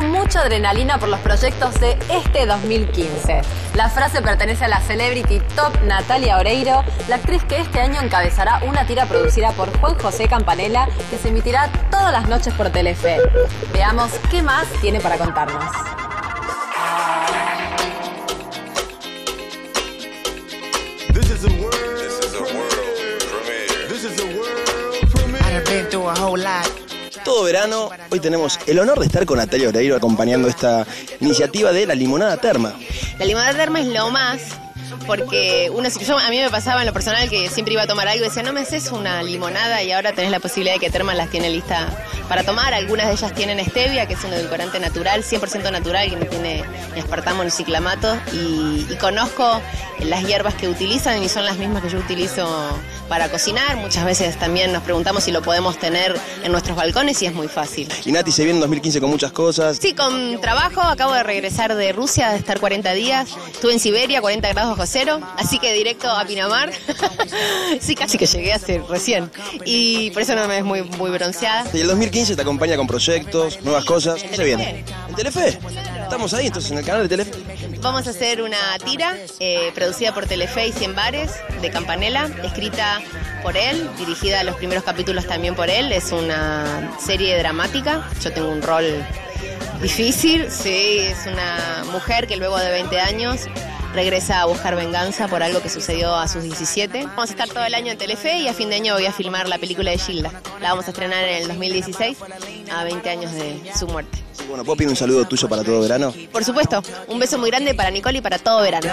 con mucha adrenalina por los proyectos de este 2015. La frase pertenece a la celebrity top Natalia Oreiro, la actriz que este año encabezará una tira producida por Juan José Campanella que se emitirá todas las noches por Telefe. Veamos qué más tiene para contarnos. Todo verano, hoy tenemos el honor de estar con Natalia Oreiro acompañando esta iniciativa de la limonada terma. La limonada terma es lo más, porque a mí me pasaba en lo personal que siempre iba a tomar algo y decía, no me haces una limonada, y ahora tenés la posibilidad de que Terma las tiene lista para tomar. Algunas de ellas tienen stevia, que es un edulcorante natural, 100% natural, que no tiene ni aspartamo ni ciclamato, y conozco las hierbas que utilizan y son las mismas que yo utilizo para cocinar. Muchas veces también nos preguntamos si lo podemos tener en nuestros balcones y es muy fácil. Y Nati se viene en 2015 con muchas cosas. Sí, con trabajo, acabo de regresar de Rusia, de estar 40 días, estuve en Siberia, 40 grados bajo cero, así que directo a Pinamar. Sí, casi que llegué recién, y por eso no me ves muy bronceada. Y el 2015 te acompaña con proyectos, nuevas cosas. ¿Qué se viene? ¿En Telefe? Estamos ahí entonces en el canal de Telefe. Vamos a hacer una tira producida por Telefe y 100 bares de Campanella, escrita por él, dirigida a los primeros capítulos también por él. Es una serie dramática, yo tengo un rol difícil, sí, es una mujer que luego de 20 años regresa a buscar venganza por algo que sucedió a sus 17. Vamos a estar todo el año en Telefe y a fin de año voy a filmar la película de Gilda. La vamos a estrenar en el 2016, a 20 años de su muerte. Sí, bueno, ¿puedo pedir un saludo tuyo para todo verano? Por supuesto, un beso muy grande para Nicole y para todo verano.